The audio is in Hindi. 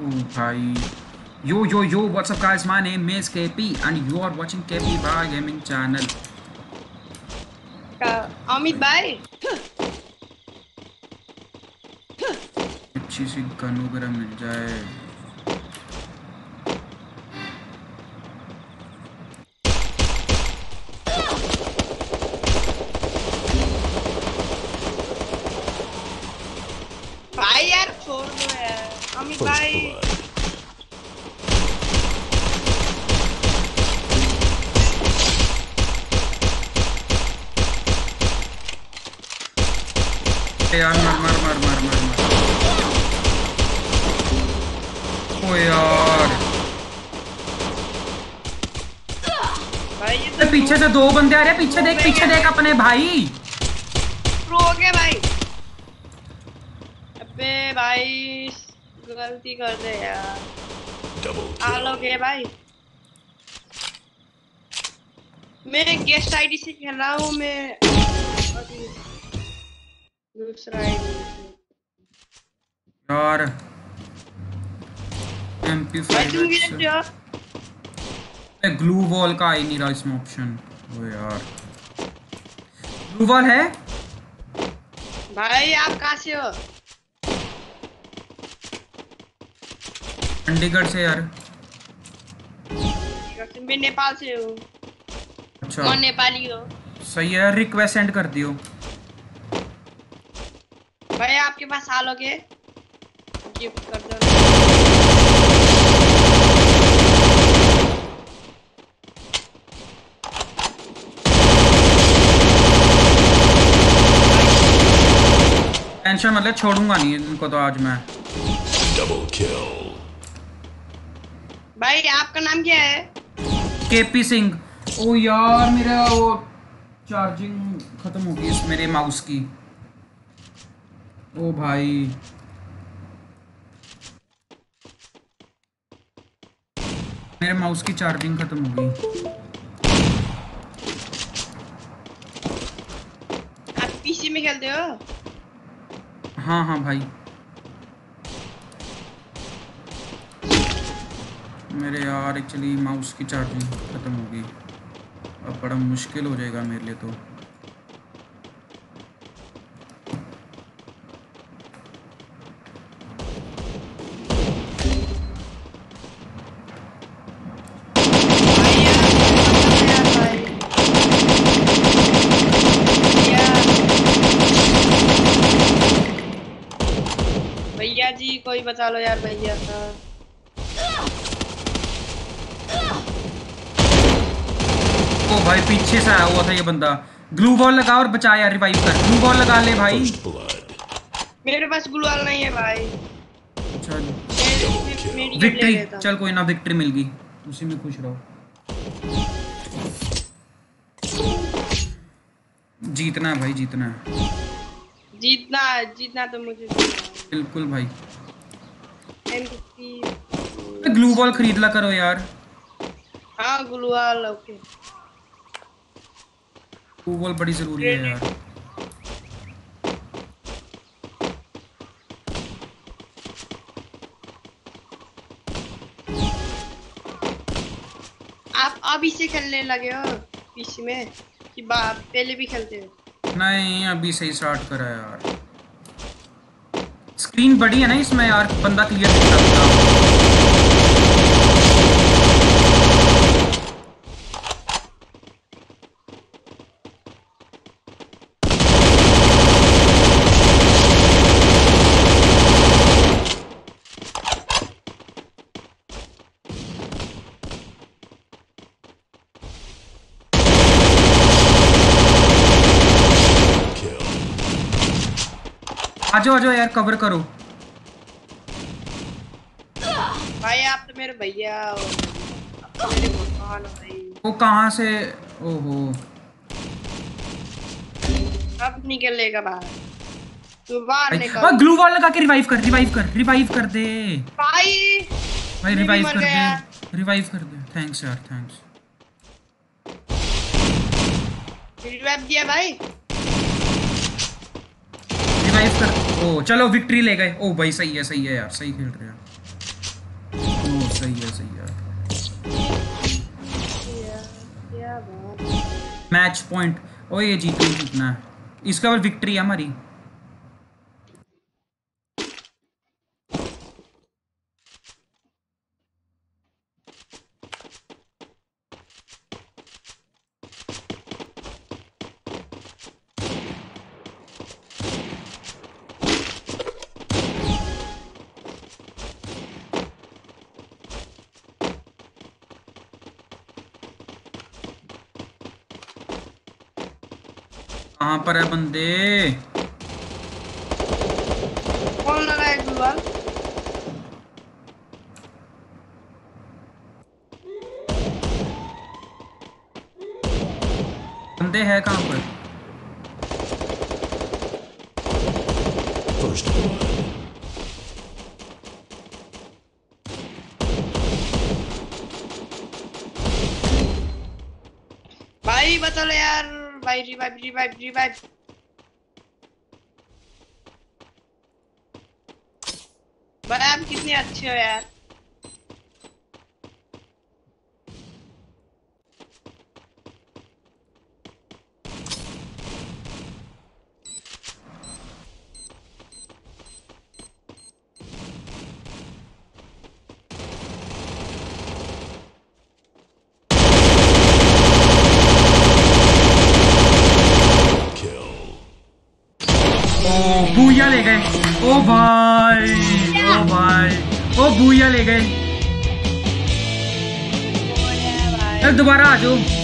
Oh भाई, yo, what's up guys? My name is KP and you are watching KPBHAI gaming channel. Amit भाई अच्छी सी गन वगैरह मिल जाए। भाई यार छोड़ दो यार अमित भाई। यार मर। ओ यार भाई ये तो पीछे से दो बंदे आ रहे हैं। पीछे देख अपने भाई। प्रो हो गया भाई। अबे भाई गलती कर दे यार। आलो के भाई मैं गेस्ट आईडी से खेल रहा हूँ। मैं अभी दूसरा आईडी यार भाई तुम खेलते हो। ग्लू वॉल का आ ही नहीं रहा इसमें ऑप्शन। ओ यार ग्लू वॉल है भाई आप कहाँ से हो? चंडीगढ़ से यार। मैं नेपाल से हूँ। अच्छा कौन नेपाली हो? सही है, रिक्वेस्ट सेंड कर दियो। भाई आपके पास आलोगे गिफ्ट कर दो। टेंशन मतलब छोड़ूंगा नहीं इनको तो आज मैं। Double kill. भाई आपका नाम क्या है? केपी सिंह। ओ यार मेरा वो चार्जिंग खत्म हो गई इस मेरे माउस की। ओ भाई मेरे माउस की चार्जिंग खत्म हो गई। आप पीसी में खेलते हो? हाँ भाई मेरे यार एक्चुअली माउस की चार्जिंग खत्म हो गई। अब बड़ा मुश्किल हो जाएगा मेरे लिए तो। भैया जी कोई बचा लो यार भैया का। ओ भाई पीछे से आया हुआ था ये बंदा। ग्लू बॉल लगा और बचा यार, रिवाइव कर। ग्लू बॉल लगा ले भाई। मेरे पास ग्लूवाल नहीं है भाई। अच्छा मेरी विक्ट्री, चल कोई ना, विक्ट्री मिल गई, उसी में खुश रहो। जीतना है भाई, जीतना है। जीतना तो मुझे बिल्कुल भाई। ग्लू बॉल खरीद ला करो यार। हाँ ग्लूवाल ओके। ग्लू बॉल बड़ी जरूरी है यार। आप अभी से खेलने लगे हो पीसी में कि पहले भी खेलते हो? नहीं अभी से ही स्टार्ट करा है यार। स्क्रीन बड़ी है ना इसमें यार, बंदा क्लियर नहीं करता। आ जाओ यार, कवर करो। भाई आप तो मेरे भैया हो, आप तो मेरे भगवान हो भाई। वो कहाँ से? ओहो अब निकलेगा बाहर, तू बाहर निकल। ग्लू वॉल लगा के रिवाइव कर दे भाई रिवाइव कर दे। थैंक्स यार, थैंक्स। रिवाइव दिया भाई। रिवाइव कर। ओ चलो विक्ट्री ले गए। ओ भाई सही है यार, सही खेल रहे हैं। Match point. ओ ये जीतना है, इसका और विक्ट्री है हमारी। कहाँ पर है बंदे? कौन लगा है ग्लू वॉल? बंदे हैं कहाँ पर? First blood. भाई बता लो यार, भाई रिवाइव रिवाइव रिवाइव। भाई आप कितने अच्छे हो यार। Kill. ओ बूया ले गए। ओ भाई, ओ भाई, ओ बूया ले गए। ओ यार भाई। अरे दोबारा आ जाओ।